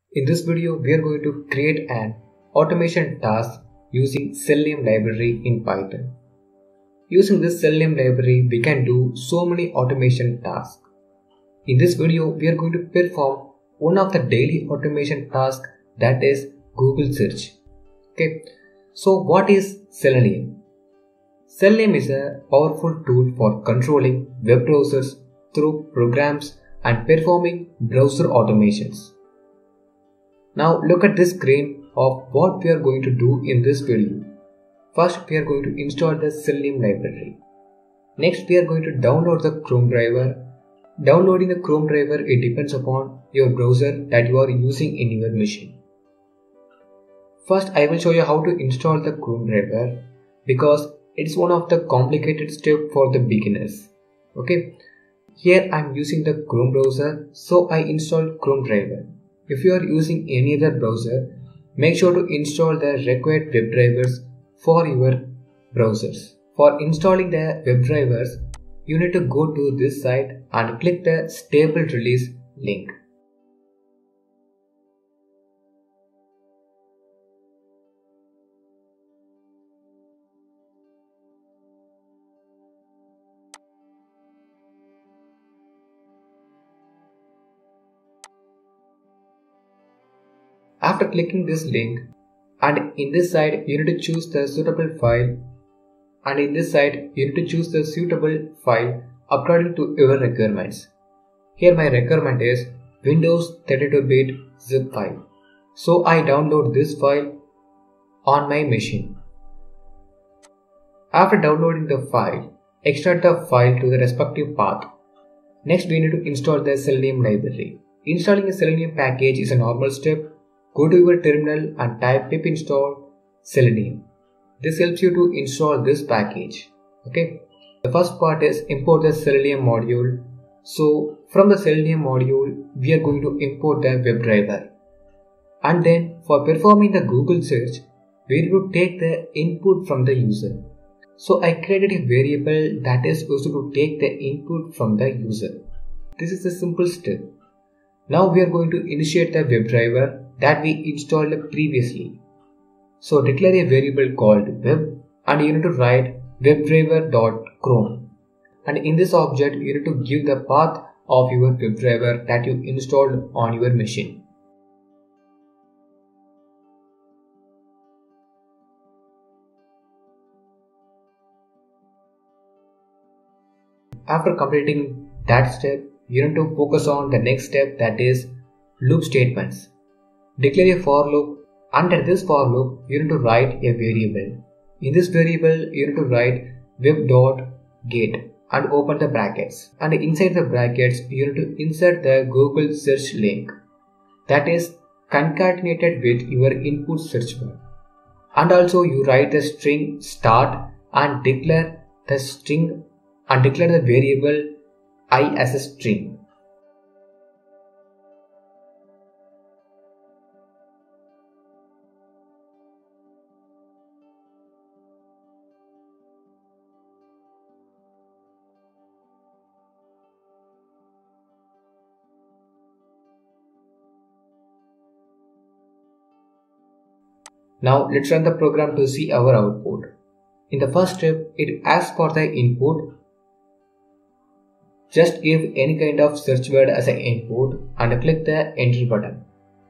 In this video, we are going to create an automation task using Selenium library in Python. Using this Selenium library, we can do so many automation tasks. In this video, we are going to perform one of the daily automation tasks, that is Google search. Okay. So what is Selenium? Selenium is a powerful tool for controlling web browsers through programs and performing browser automations. Now look at this screen of what we are going to do in this video. First, we are going to install the Selenium library. Next, we are going to download the Chrome driver. Downloading the Chrome driver, it depends upon your browser that you are using in your machine. First, I will show you how to install the Chrome driver because it's one of the complicated steps for the beginners. Okay. Here I am using the Chrome browser, so I installed Chrome driver. If you are using any other browser, make sure to install the required web drivers for your browsers. For installing the web drivers, you need to go to this site and click the stable release link. After clicking this link, and in this side you need to choose the suitable file, and in this side you need to choose the suitable file according to your requirements. Here my requirement is Windows 32-bit zip file. So I download this file on my machine. After downloading the file, extract the file to the respective path. Next we need to install the Selenium library. Installing a Selenium package is a normal step. Go to your terminal and type pip install Selenium. This helps you to install this package. Okay. The first part is import the Selenium module. So from the Selenium module, we are going to import the WebDriver. And then for performing the Google search, we need to take the input from the user. So I created a variable that is used to take the input from the user. This is a simple step. Now we are going to initiate the WebDriver that we installed previously. So declare a variable called web and you need to write webdriver.chrome, and in this object you need to give the path of your WebDriver that you installed on your machine. After completing that step, you need to focus on the next step, that is loop statements. Declare a for loop. Under this for loop, you need to write a variable. In this variable, you need to write web.get and open the brackets. And inside the brackets, you need to insert the Google search link that is concatenated with your input search bar. And also you write the string start and declare the string and declare the variable I as a string. Now let's run the program to see our output. In the first step, it asks for the input. Just give any kind of search word as an input and click the enter button.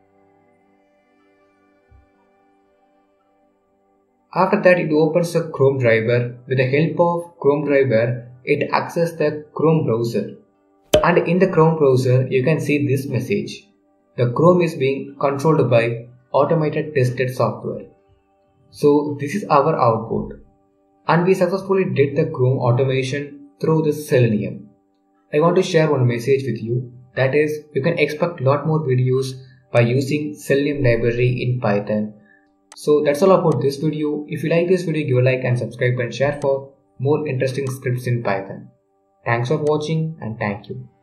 After that, it opens the Chrome driver. With the help of Chrome driver, it accesses the Chrome browser. And in the Chrome browser, you can see this message. The Chrome is being controlled by automated tested software. So this is our output. And we successfully did the Chrome automation through the Selenium. I want to share one message with you. That is, you can expect a lot more videos by using Selenium library in Python. So that's all about this video. If you like this video, give a like and subscribe and share for more interesting scripts in Python. Thanks for watching and thank you.